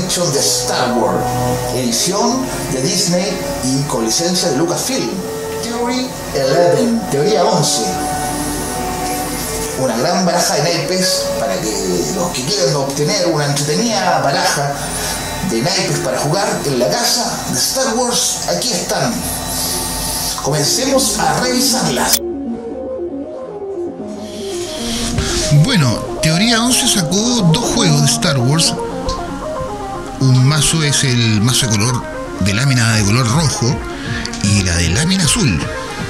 Adventure de Star Wars, edición de Disney y con licencia de Lucasfilm. Theory 11, teoría 11. Una gran baraja de naipes para que los que quieran obtener una entretenida baraja de naipes para jugar en la casa de Star Wars, aquí están. Comencemos a revisarlas. Bueno, Teoría 11 sacó dos juegos de Star Wars. Un mazo es el mazo de color de lámina de color rojo y la de lámina azul.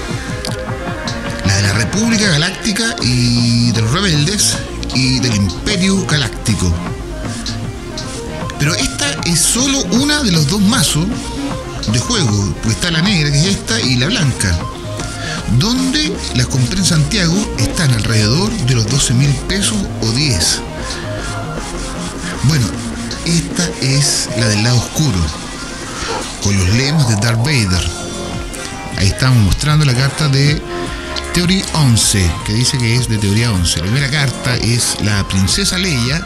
La de la República Galáctica y de los Rebeldes y del Imperio Galáctico. Pero esta es solo una de los dos mazos de juego, porque está la negra, que es esta, y la blanca, donde las compré en Santiago están alrededor de los 12.000 pesos o 10. Bueno, esta es la del lado oscuro, con los lemas de Darth Vader. Ahí estamos mostrando la carta de Teoría 11, que dice que es de Teoría 11. La primera carta es la princesa Leia,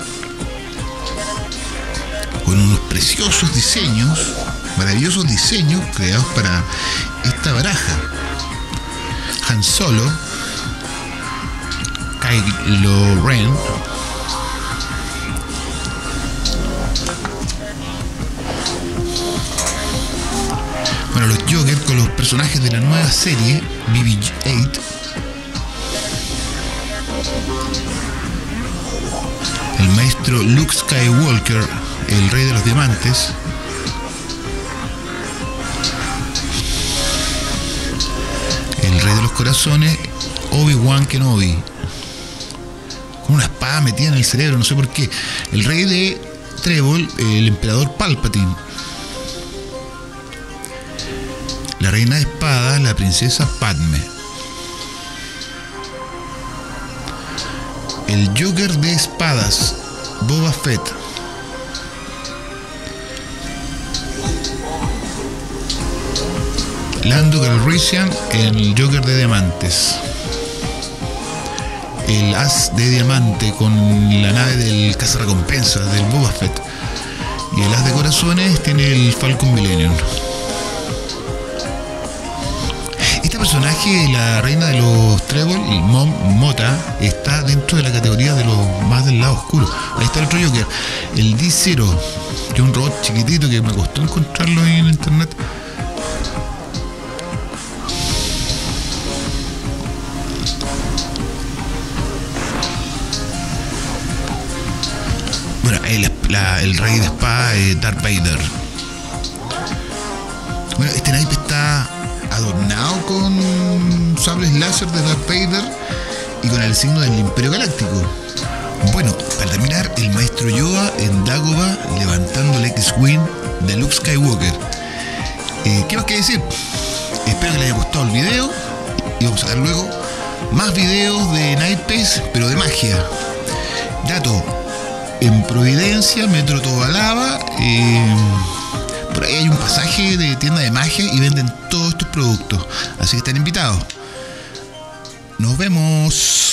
con unos preciosos diseños, maravillosos diseños creados para esta baraja. Han Solo, Kylo Ren, bueno, los Joker con los personajes de la nueva serie BB-8, el maestro Luke Skywalker, el rey de los diamantes, el rey de los corazones, Obi-Wan Kenobi, con una espada metida en el cerebro, no sé por qué, el rey de Trébol, el emperador Palpatine, la reina de espadas, la princesa Padme, el Joker de espadas, Boba Fett, Lando Calrissian, el Joker de diamantes, el as de diamante con la nave del cazarrecompensa del Boba Fett, y el as de corazones tiene el Falcon Millennium. Este personaje, la reina de los Trébol, Mom Mota, está dentro de la categoría de los más del lado oscuro. Ahí está el otro Joker, el D0, que es un robot chiquitito que me costó encontrarlo en internet. Bueno, el rey de espada, Darth Vader. Bueno, este naipe está adornado con sables láser de Darth Vader y con el signo del Imperio Galáctico. Bueno, para terminar, el maestro Yoda en Dagobah levantando el X-Wing de Luke Skywalker. ¿Qué más que decir? Espero que les haya gustado el video y vamos a ver luego más videos de naipes, pero de magia. Dato: en Providencia, Metro Tobalaba, por ahí hay un pasaje de tienda de magia y venden todos estos productos, así que están invitados. Nos vemos.